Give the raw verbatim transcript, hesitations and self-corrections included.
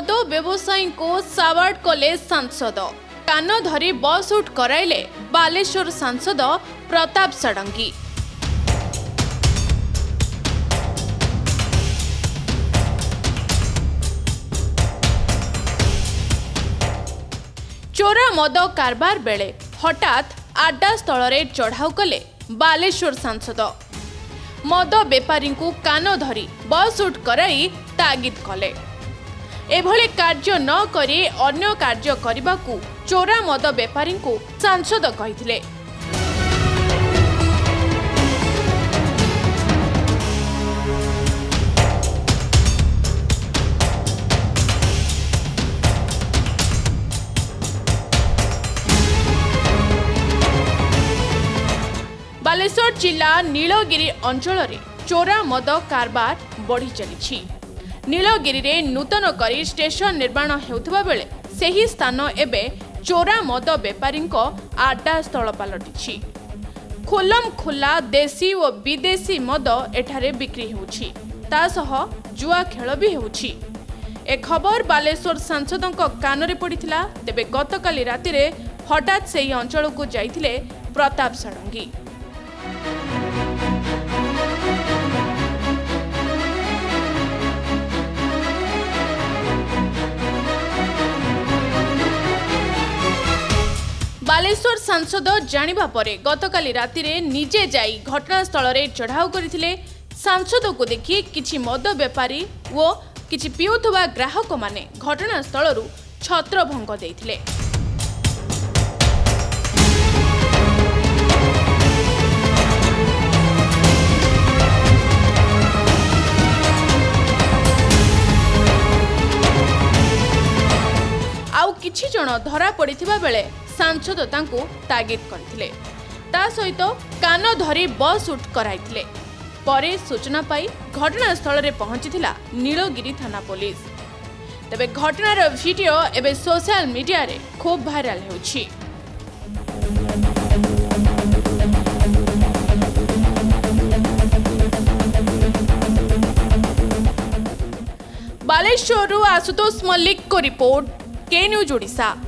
मद व्यवसायी को सावार्ड कले सांसद कान धरी बस उठ कराइले बालेश्वर सांसद प्रताप षडंगी। चोरा मद कारबार बेले हठात आड्डा स्थल रे चढ़ाऊ कले बालेश्वर सांसद। मद बेपारी को कान धरी बस उठ कराई तागिद कले। एभले कार्य न करी अन्य कार्य करबाकू चोरा मद बेपारी को सांसद कहिथिले। बालेश्वर जिला नीलगिरी अंचल रे चोरा मद कारबार बढ़ी चली। नीलगिरी रे नूतन करी स्टेशन निर्माण हेउथबा बेले सेही स्थान एबे चोरा मद बेपारी आड्डा स्थल पलटिछि। खोलम खोला देशी और विदेशी मद एठारे बिक्री हेउछि, ता सह जुआ खेल भी हेउछि। ए खबर बालेश्वर सांसदक कान रे पड़िथिला। तेबे गतकाली राति रे हठात सेही अंचल को जाइथिले प्रताप षडंगी। बालेश्वर सांसद जानिबा परे गतकाली राति रे निजे जाई घटनास्थल रे चढ़ाऊ करथिले। सांसद को देखि किछि मद बेपारी ओ किछि पिउथबा ग्राहक माने घटनास्थल रु छत्रभंग देथिले। आउ किछि जण धरा पड़िथिबा बेले सांसद तांको तागिद करथिले। ता सहित कान धरी बस उठ कराइथिले। परे सूचना पाई घटनास्थल रे पहुंचीथिला नीलगिरी थाना पुलिस। तबे घटनार वीडियो एबे सोशल मीडिया रे खूब भाइराल हेउछि। बालेश्वर आशुतोष मल्लिक को रिपोर्ट, के न्यूज ओडिशा।